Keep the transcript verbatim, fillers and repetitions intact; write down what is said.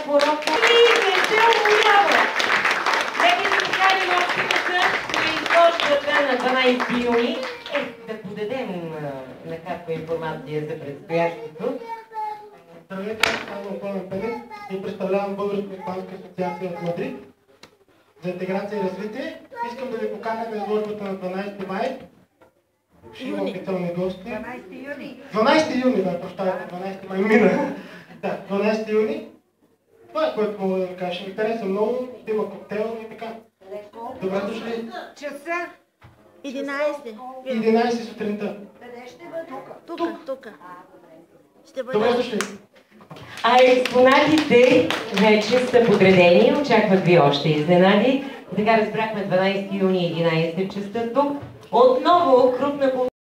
порока и не се уморява. Нека да поканим още веднъж при изложбата на дванайсети юни. Е, да подадем накратка информация за предстоящото. Здравейте, аз съм Пламен Пенев и представлявам Българска испанска асоциация от Мадрид за интеграция и развитие. Искам да ви поканя на изложбата на дванайсети май. Ще има официални гости. дванайсети юни. дванайсети юни, да, прощавайте, дванайсети май мина. Да, дванайсети юни. Това е което мога да ви кажа. Ще ми хареса много, ще има коктейл и така. Добре дошли. Часа? единайсет. единайсет сутринта. Къде ще бъде? Тук. Тук, тук. Ще бъде. Добре дошли. А експонатите вече са подредени, очакват ви още изненади. Така разбрахме дванайсети юни единайсет часа тук. Отново крупна